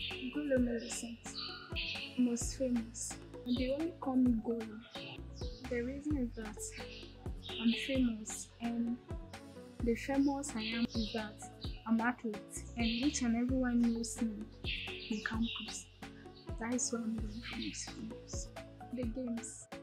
Golo Millicent, most famous. And they only call me Golo. The reason is that I'm famous, and the famous I am is that I'm athlete, and each and everyone knows me in campus. That is why I'm going for most famous. The games.